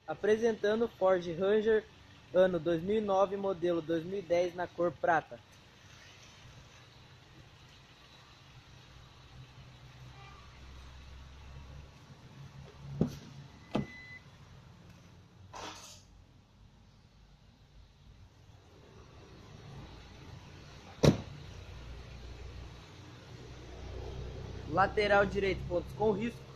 Apresentando Ford Ranger ano 2009, modelo 2010 na cor prata. Lateral direito, pontos com risco.